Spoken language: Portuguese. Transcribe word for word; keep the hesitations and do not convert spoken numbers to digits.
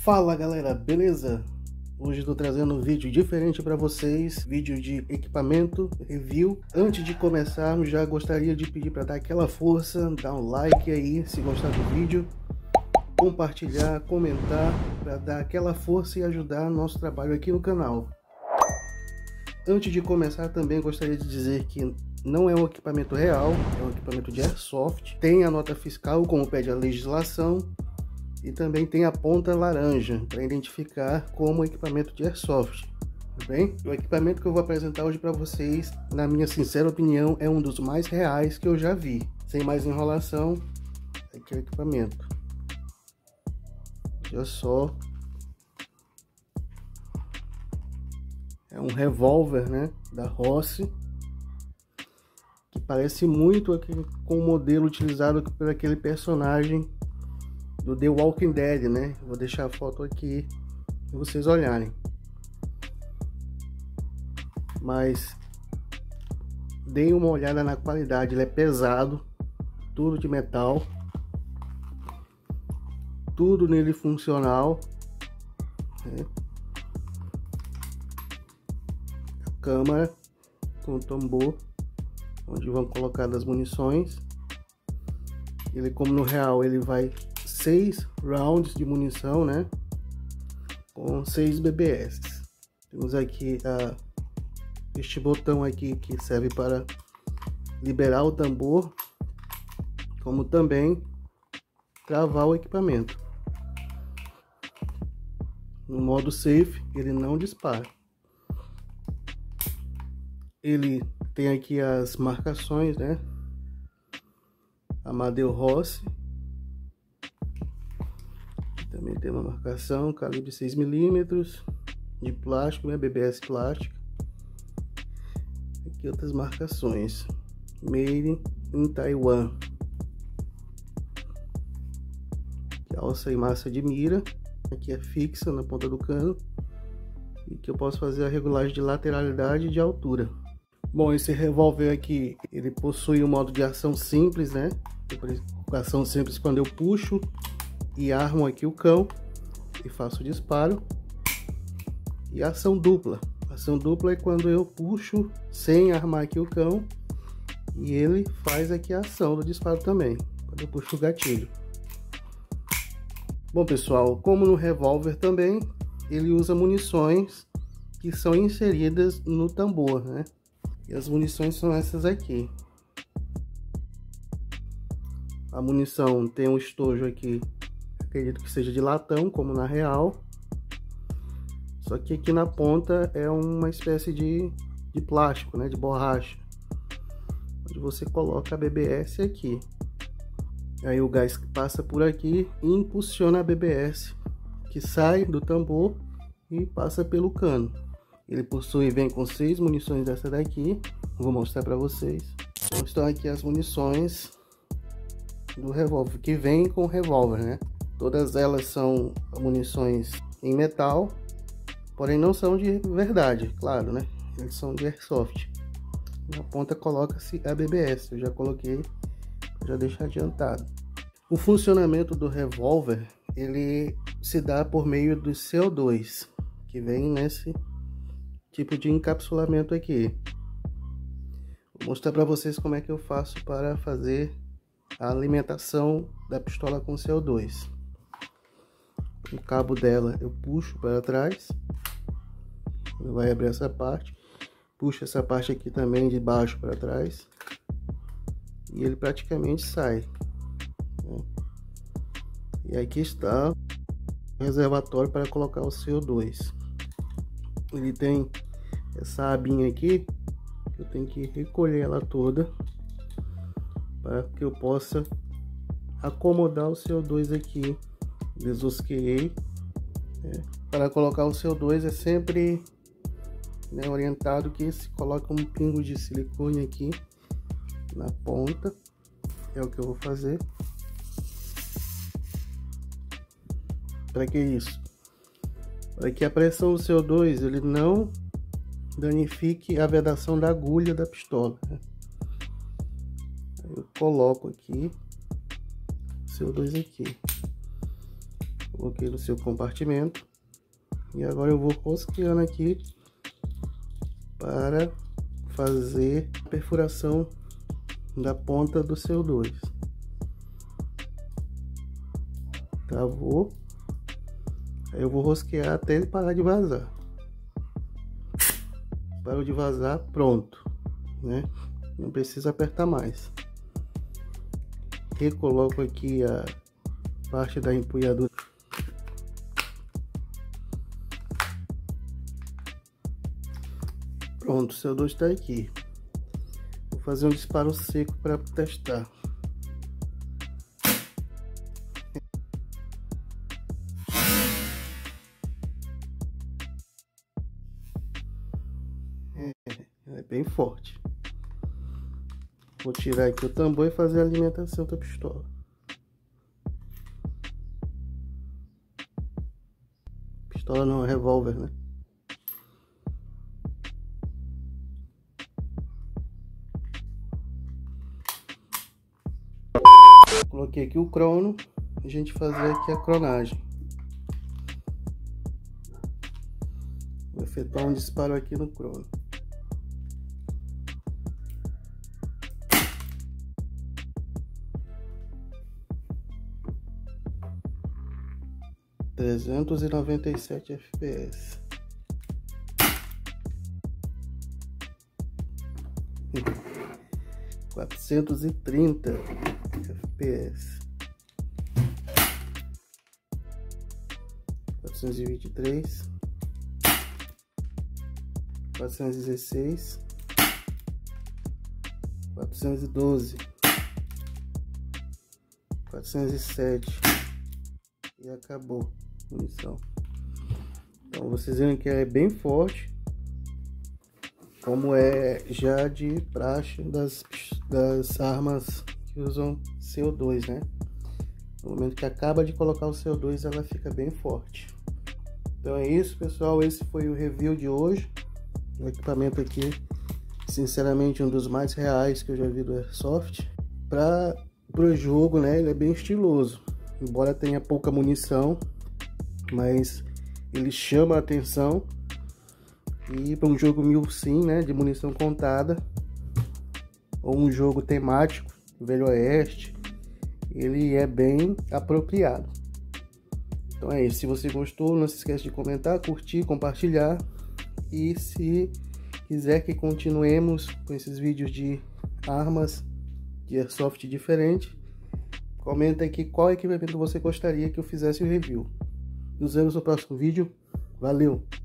Fala galera, beleza? Hoje estou trazendo um vídeo diferente para vocês, vídeo de equipamento, review. Antes de começarmos, já gostaria de pedir para dar aquela força, dar um like aí se gostar do vídeo, compartilhar, comentar, para dar aquela força e ajudar nosso trabalho aqui no canal. Antes de começar, também gostaria de dizer que não é um equipamento real, é um equipamento de airsoft, tem a nota fiscal como pede a legislação, e também tem a ponta laranja para identificar como equipamento de airsoft, tudo bem? O equipamento que eu vou apresentar hoje para vocês, na minha sincera opinião, é um dos mais reais que eu já vi. Sem mais enrolação, aqui é o equipamento. Olha só, é um revólver, né, da Rossi, que parece muito aqui com o modelo utilizado por aquele personagem do The Walking Dead, né? Vou deixar a foto aqui para vocês olharem. Mas deem uma olhada na qualidade, ele é pesado, tudo de metal, tudo nele funcional, né? A câmara com o tambor onde vão colocar as munições. Ele, como no real, ele vai seis rounds de munição, né, com seis B B S. Temos aqui a, este botão aqui que serve para liberar o tambor, como também travar o equipamento. No modo safe, ele não dispara. Ele tem aqui as marcações, né, Amadeu Rossi. Também tem uma marcação, calibre seis milímetros, de plástico, né, B B S plástico. Aqui outras marcações, Made in Taiwan. Aqui alça e massa de mira, aqui é fixa na ponta do cano. E que eu posso fazer a regulagem de lateralidade e de altura. Bom, esse revólver aqui, ele possui um modo de ação simples, né? Ação simples quando eu puxo e armo aqui o cão e faço o disparo. E ação dupla, ação dupla é quando eu puxo sem armar aqui o cão e ele faz aqui a ação do disparo também, quando eu puxo o gatilho. Bom pessoal, como no revólver também, ele usa munições que são inseridas no tambor, né? E as munições são essas aqui. A munição tem um estojo aqui, acredito que seja de latão, como na real. Só que aqui na ponta é uma espécie de, de plástico, né, de borracha, onde você coloca a B B S aqui. Aí o gás passa por aqui e impulsiona a B B S, que sai do tambor e passa pelo cano. Ele possui, vem com seis munições dessa daqui, vou mostrar para vocês. Então estão aqui as munições do revólver, que vem com o revólver, né? Todas elas são munições em metal, porém não são de verdade, claro, né? Eles são de airsoft. Na ponta coloca-se a B B S, eu já coloquei, já deixo adiantado. O funcionamento do revólver, ele se dá por meio do C O dois, que vem nesse tipo de encapsulamento aqui. Vou mostrar para vocês como é que eu faço para fazer a alimentação da pistola com C O dois. O cabo dela eu puxo para trás, vai abrir essa parte, puxo essa parte aqui também de baixo para trás e ele praticamente sai. E aqui está o reservatório para colocar o C O dois. Ele tem essa abinha aqui, eu tenho que recolher ela toda para que eu possa acomodar o C O dois aqui. Desosqueei, né? Para colocar o C O dois é sempre, né, orientado que se coloca um pingo de silicone aqui na ponta. É o que eu vou fazer. Para que isso? Para que a pressão do C O dois ele não danifique a vedação da agulha da pistola, né? Eu coloco aqui C O dois aqui. Coloquei no seu compartimento. E agora eu vou rosqueando aqui para fazer a perfuração da ponta do C O dois. Travou. Aí eu vou rosquear até ele parar de vazar. Parou de vazar, pronto, né? Não precisa apertar mais. Recoloco aqui a parte da empunhadura. Pronto, o C O dois está aqui. Vou fazer um disparo seco para testar. É, é bem forte. Vou tirar aqui o tambor e fazer a alimentação da pistola. Pistola não, é revólver, né? Coloquei aqui o crono, a gente fazer aqui a cronagem. Vou efetuar um disparo aqui no crono. trezentos e noventa e sete F P S. quatrocentos e trinta F P S. quatrocentos e vinte e três. quatrocentos e dezesseis. quatrocentos e doze. quatrocentos e sete. E acabou a munição. Então vocês veem que é bem forte, como é já de praxe das, das armas que usam C O dois, né? No momento que acaba de colocar o C O dois, ela fica bem forte. Então é isso, pessoal. Esse foi o review de hoje. O equipamento aqui, sinceramente, um dos mais reais que eu já vi do Airsoft. Para o jogo, né? Ele é bem estiloso. Embora tenha pouca munição, mas ele chama a atenção. E para um jogo mil sim, né, de munição contada, ou um jogo temático, Velho Oeste, ele é bem apropriado. Então é isso. Se você gostou, não se esqueça de comentar, curtir, compartilhar. E se quiser que continuemos com esses vídeos de armas de Airsoft diferente, comenta aqui qual equipamento você gostaria que eu fizesse o review. Nos vemos no próximo vídeo. Valeu!